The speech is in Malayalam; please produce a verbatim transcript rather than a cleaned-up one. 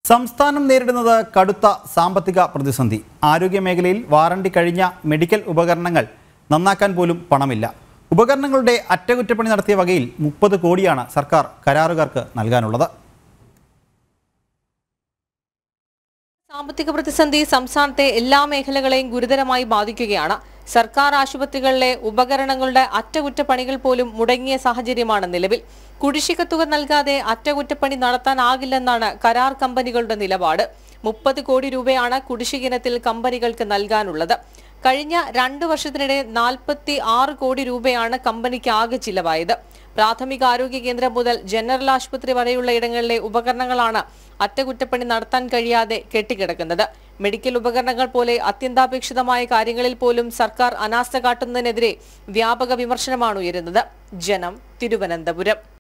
സംസ്ഥാനം നേരിടുന്നത് കടുത്ത സാമ്പത്തിക പ്രതിസന്ധി. ആരോഗ്യ മേഖലയിൽ വാറണ്ടി കഴിഞ്ഞ മെഡിക്കൽ ഉപകരണങ്ങൾ നന്നാക്കാൻ പോലും പണമില്ല. ഉപകരണങ്ങളുടെ അറ്റകുറ്റപ്പണി നടത്തിയ വകയിൽ മുപ്പത് കോടിയാണ് സർക്കാർ കരാറുകാർക്ക് നൽകാനുള്ളത്. സാമ്പത്തിക പ്രതിസന്ധി സംസ്ഥാനത്തെ എല്ലാ മേഖലകളെയും ഗുരുതരമായി ബാധിക്കുകയാണ്. സർക്കാർ ആശുപത്രികളിലെ ഉപകരണങ്ങളുടെ അറ്റകുറ്റപ്പണികൾ പോലും മുടങ്ങിയ സാഹചര്യമാണ് നിലവിൽ. കുടിശ്ശിക തുക നൽകാതെ അറ്റകുറ്റപ്പണി നടത്താനാകില്ലെന്നാണ് കരാർ കമ്പനികളുടെ നിലപാട്. മുപ്പത് കോടി രൂപയാണ് കുടിശ്ശിക ഇനത്തിൽ കമ്പനികൾക്ക് നൽകാനുള്ളത്. കഴിഞ്ഞ രണ്ട് വർഷത്തിനിടെ നാൽപ്പത്തി ആറ് കോടി രൂപയാണ് കമ്പനിക്ക് ആകെ ചിലവായത്. പ്രാഥമിക ആരോഗ്യ കേന്ദ്രം മുതൽ ജനറൽ ആശുപത്രി വരെയുള്ള ഇടങ്ങളിലെ ഉപകരണങ്ങളാണ് അറ്റകുറ്റപ്പണി നടത്താൻ കഴിയാതെ കെട്ടിക്കിടക്കുന്നത്. മെഡിക്കൽ ഉപകരണങ്ങൾ പോലെ അത്യന്താപേക്ഷിതമായ കാര്യങ്ങളിൽ പോലും സർക്കാർ അനാസ്ഥ കാട്ടുന്നതിനെതിരെ വ്യാപക വിമർശനമാണ് ഉയരുന്നത്. ജനം, തിരുവനന്തപുരം.